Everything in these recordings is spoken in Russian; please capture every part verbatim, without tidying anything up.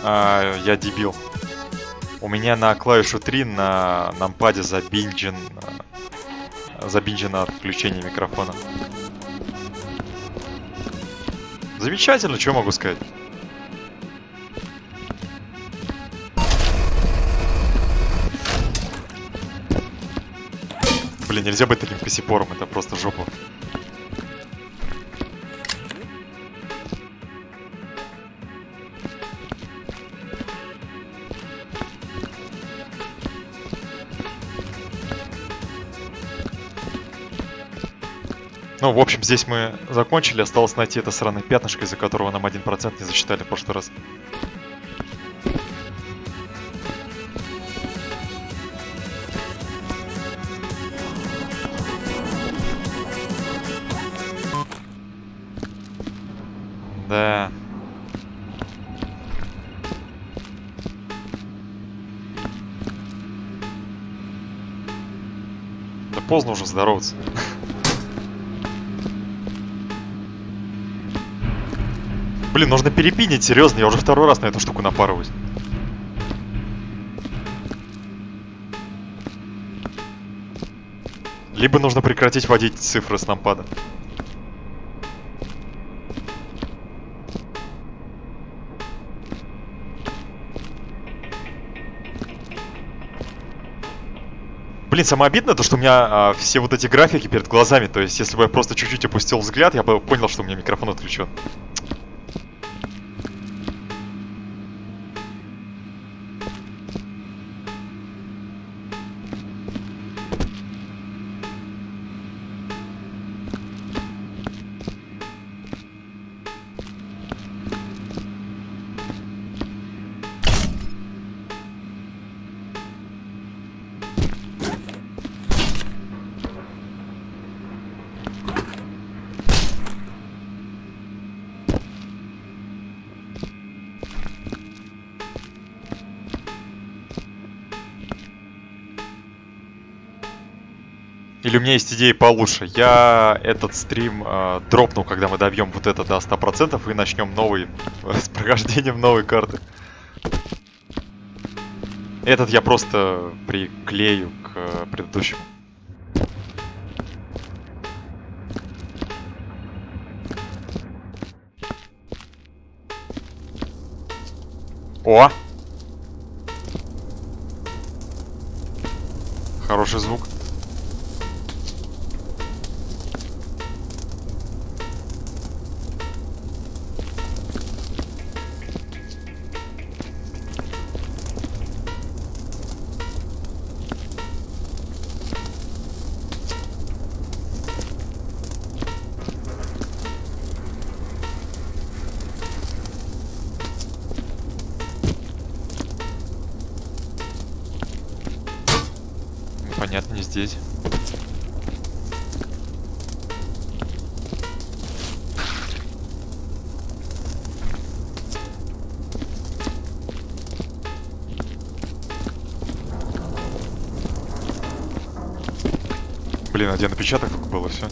А, я дебил. У меня на клавишу три на нампаде забинджен... Забинджено отключение микрофона. Замечательно, что могу сказать? Блин, нельзя быть таким косипором, это просто жопа. Ну, в общем, здесь мы закончили. Осталось найти это сраное пятнышко, из-за которого нам один процент не засчитали в прошлый раз. Да. Да поздно уже здороваться. Блин, нужно перепинить, серьезно, я уже второй раз на эту штуку напарываюсь. Либо нужно прекратить вводить цифры с нампада. Блин, самое обидное то, что у меня а, все вот эти графики перед глазами. То есть, если бы я просто чуть-чуть опустил взгляд, я бы понял, что у меня микрофон отключен. Или у меня есть идеи получше. Я этот стрим э, дропнул, когда мы добьем вот это до ста процентов и начнем новый с прохождением новой карты. Этот я просто приклею к э, предыдущему. О! Хороший звук. Понятно, не здесь. Блин, один напечаток только было, все.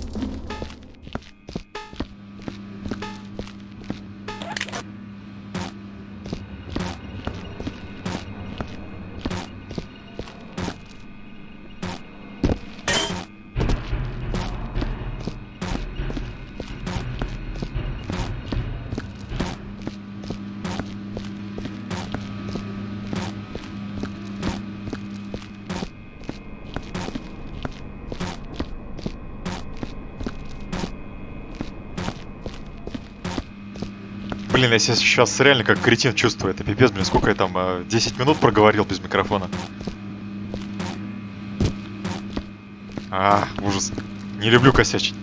Блин, я себя сейчас реально как кретин чувствую. Это пипец, блин, сколько я там, десять минут проговорил без микрофона. А, ужас. Не люблю косячить.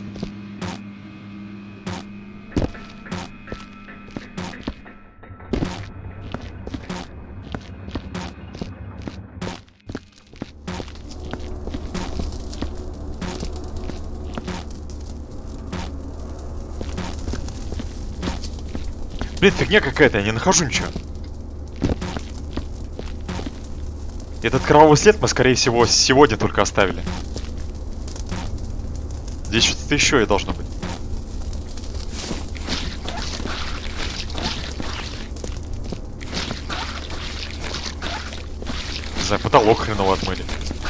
Блин, фигня какая-то, я не нахожу ничего. Этот кровавый след мы, скорее всего, сегодня только оставили. Здесь что-то еще и должно быть. знаю, потолок хреново отмыли.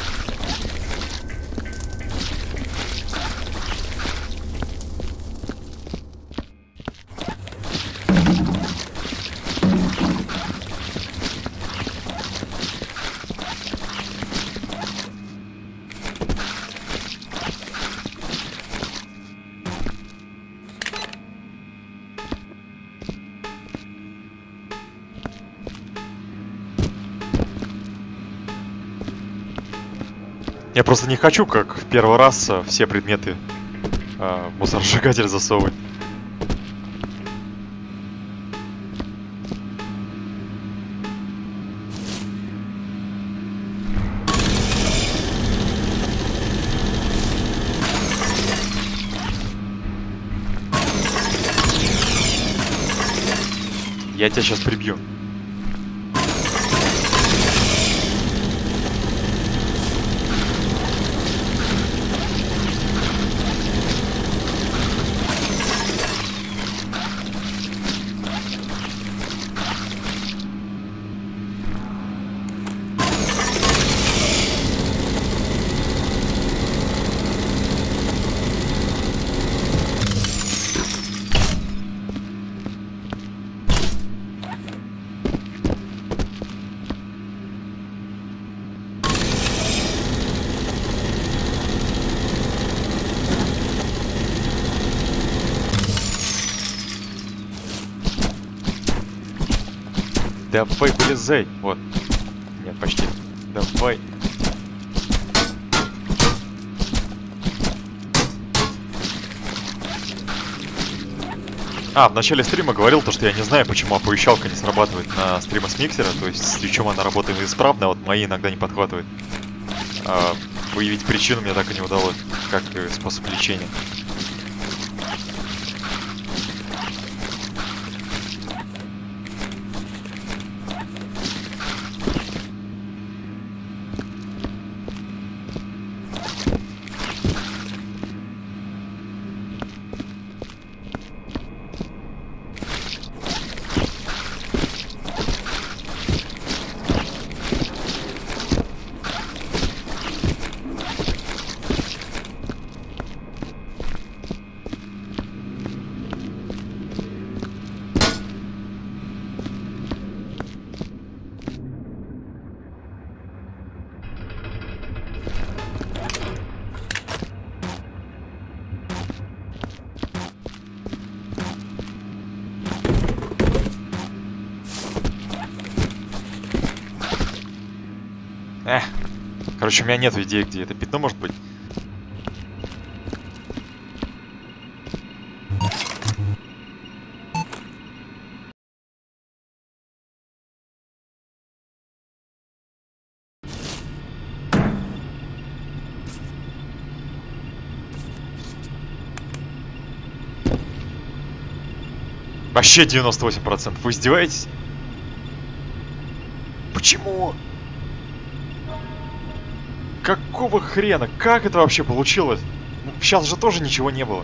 Я просто не хочу, как в первый раз, все предметы э, в мусоросжигатель засовывать. Я тебя сейчас прибью. Давай, вылезай. Вот. Нет, почти. Давай. А, в начале стрима говорил то, что я не знаю, почему оповещалка не срабатывает на стрима с миксера. То есть с Твичом она работает исправно, а вот мои иногда не подхватывает. А, выявить причину мне так и не удалось, как и способ лечения. Эх. Короче, у меня нет идеи, где это пятно может быть. Вообще девяносто восемь процентов. Вы издеваетесь? Почему? Какого хрена? Как это вообще получилось? Сейчас же тоже ничего не было.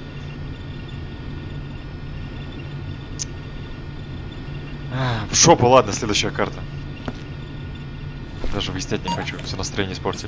В шопу, ладно, следующая карта. Даже выяснять не хочу, все настроение испортили.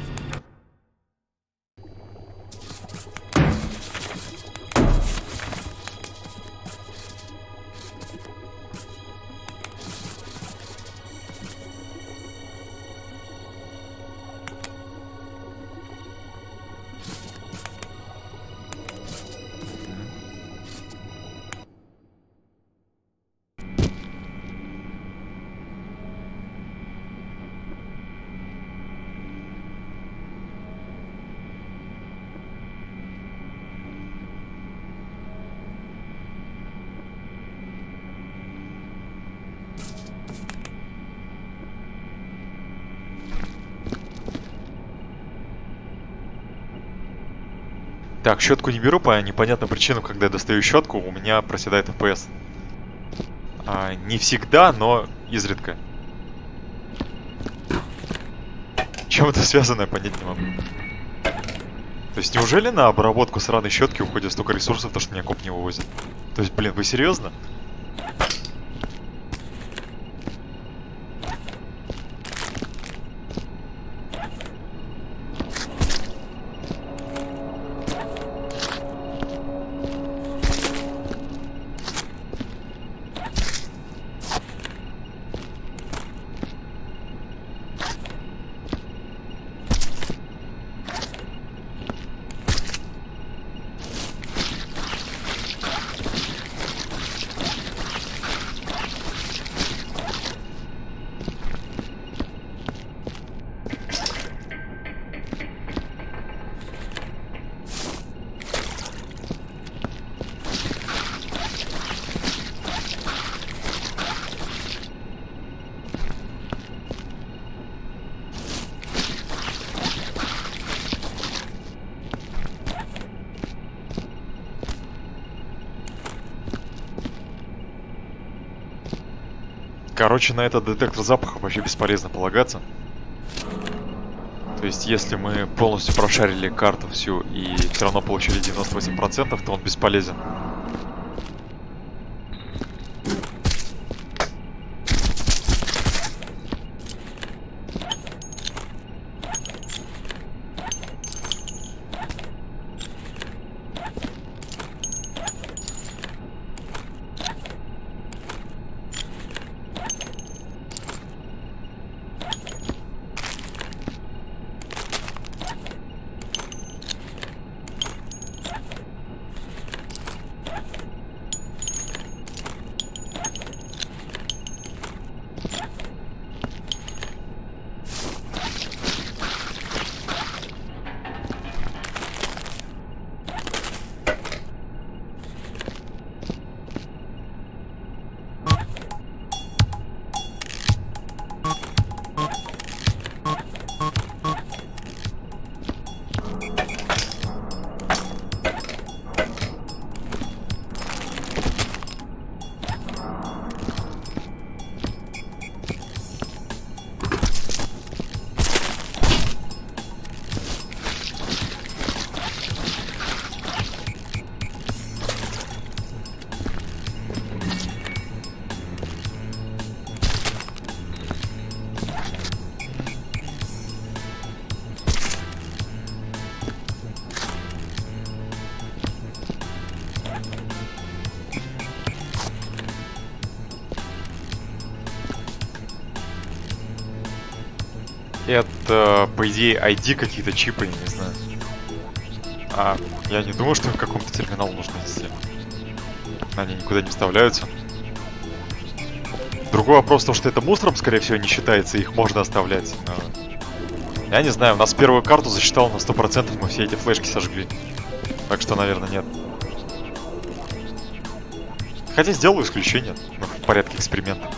Так, щетку не беру по непонятным причинам, когда я достаю щетку, у меня проседает эф пи эс. А, не всегда, но изредка. Чем это связано, я понять не могу. То есть, неужели на обработку сраной щетки уходит столько ресурсов, то что меня коп не вывозит? То есть, блин, вы серьезно? Короче, на этот детектор запахов вообще бесполезно полагаться. То есть, если мы полностью прошарили карту всю и все равно получили девяносто восемь процентов, то он бесполезен. Это, по идее, ай ди какие-то чипы, я не знаю. А, я не думаю, что их в каком-то терминалу нужно нести. Они никуда не вставляются. Другой вопрос, то, что это мусором, скорее всего, не считается, их можно оставлять. Но... Я не знаю, у нас первую карту засчитал на сто процентов, мы все эти флешки сожгли. Так что, наверное, нет. Хотя сделаю исключение, ну, в порядке эксперимента.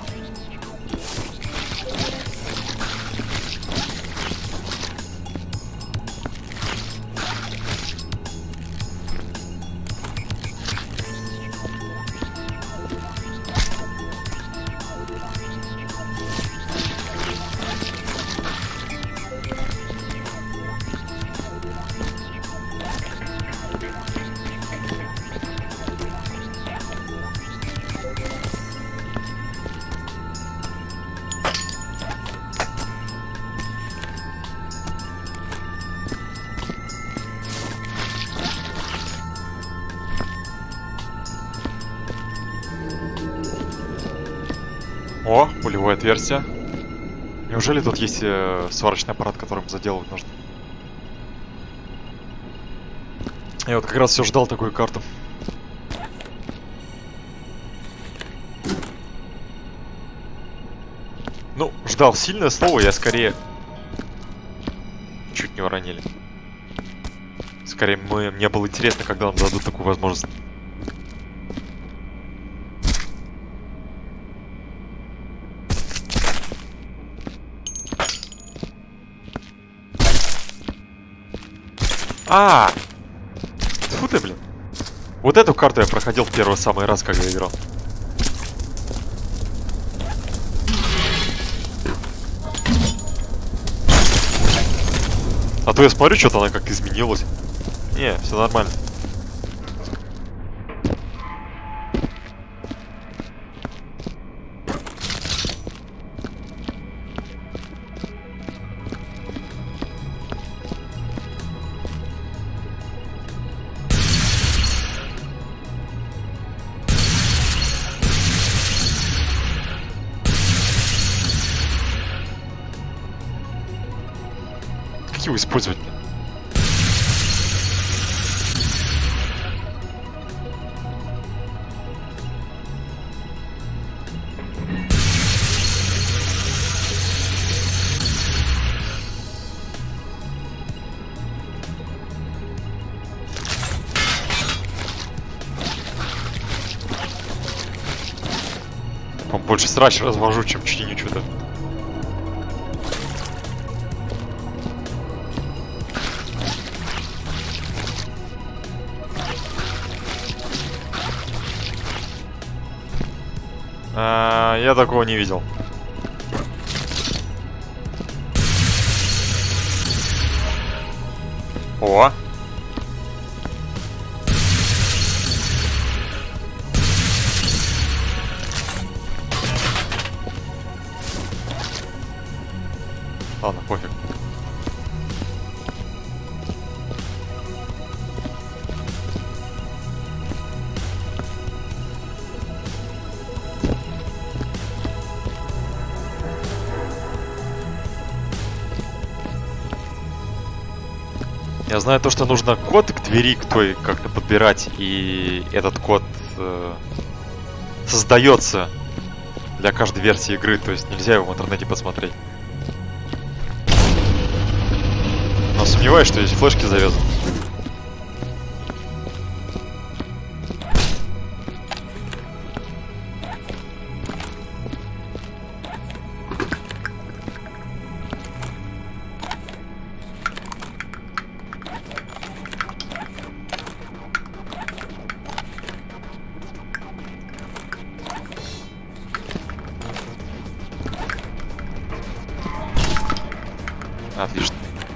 О, пулевое отверстие. Неужели тут есть э, сварочный аппарат, которым заделывать нужно? Я вот как раз все ждал такую карту. Ну, ждал сильное слово, я скорее... Чуть не уронили. Скорее, мы... мне было интересно, когда нам дадут такую возможность. А, фу ты, блин. Вот эту карту я проходил в первый самый раз, когда играл. А то я смотрю, что-то она как изменилась. Не, все нормально. Его использовать. По-моему, больше срач развожу, чем чиню что-то. А, я такого не видел. О! Ладно, пофиг. Я знаю то, что нужно код к двери к той как-то подбирать, и этот код э, создается для каждой версии игры, то есть нельзя его в интернете посмотреть. Но сомневаюсь, что здесь флешки завязаны. Отлично.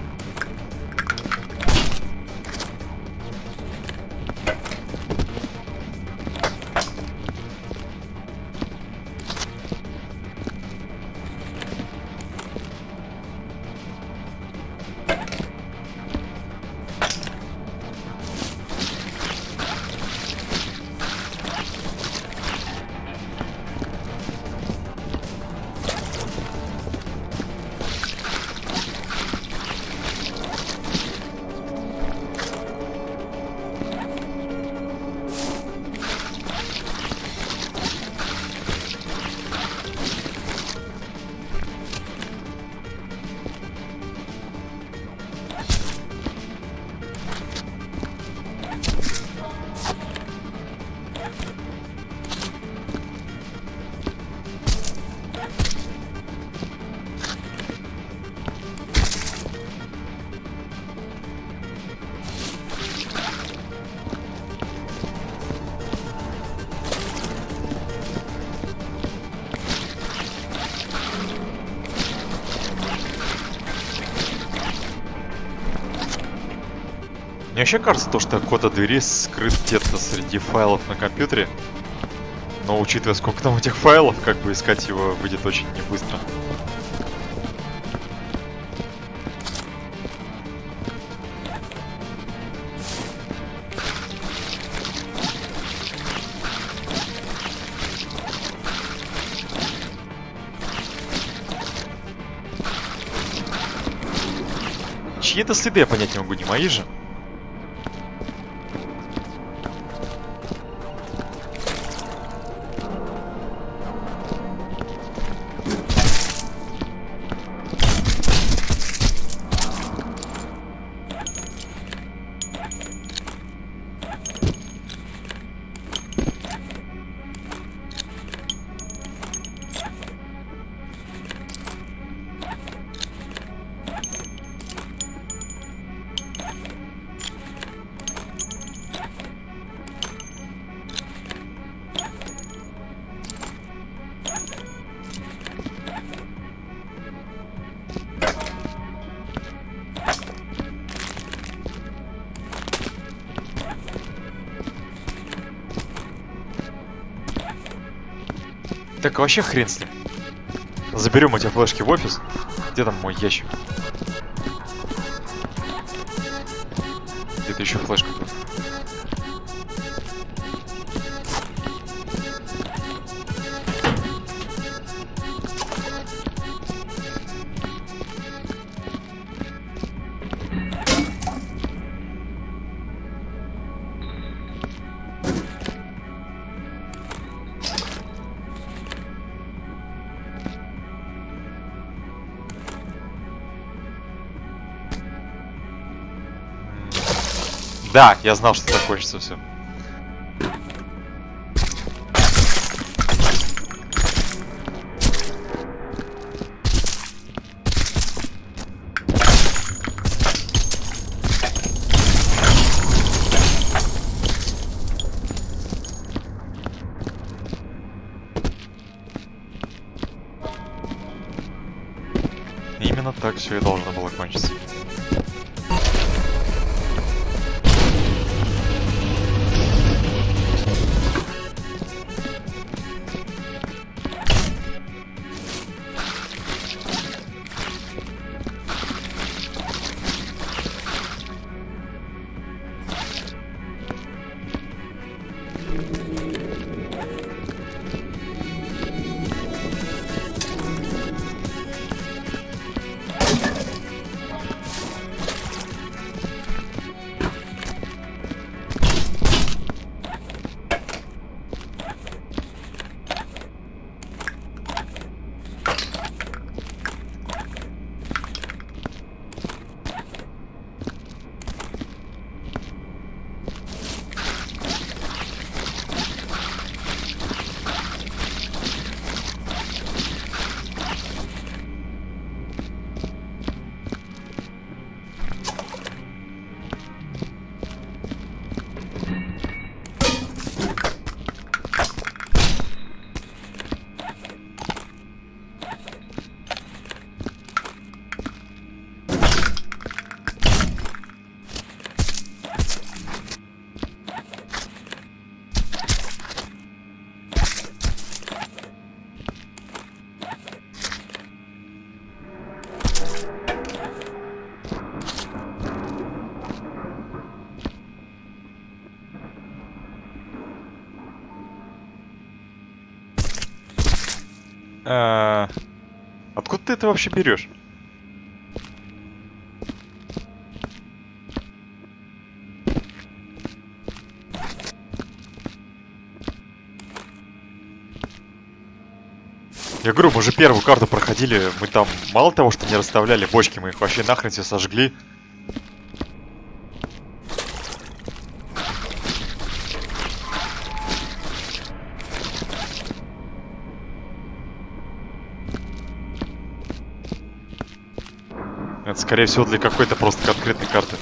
Мне вообще кажется, то, что код от двери скрыт где-то среди файлов на компьютере. Но учитывая, сколько там этих файлов, как бы искать его выйдет очень не быстро. Чьи это следы, я понять не могу, не мои же. Так, а вообще хрен с ним. Заберем эти флешки в офис. Где там мой ящик? Где-то еще флешка. Да, я знал, что так кончится все. именно так все и должно было кончиться. А, откуда ты это вообще берешь? Я говорю, мы же первую карту проходили, мы там мало того, что не расставляли бочки, мы их вообще нахрен все сожгли. Это, скорее всего, для какой-то просто конкретной карты.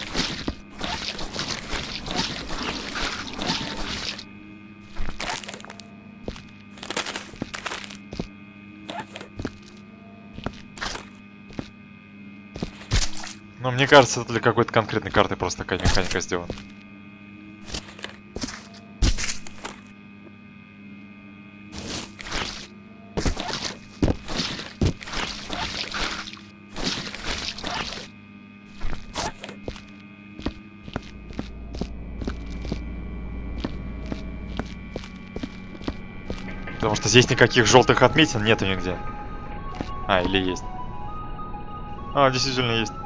Но мне кажется, это для какой-то конкретной карты просто такая механика сделана. Потому что здесь никаких желтых отметин нету нигде. А, или есть. А, действительно есть.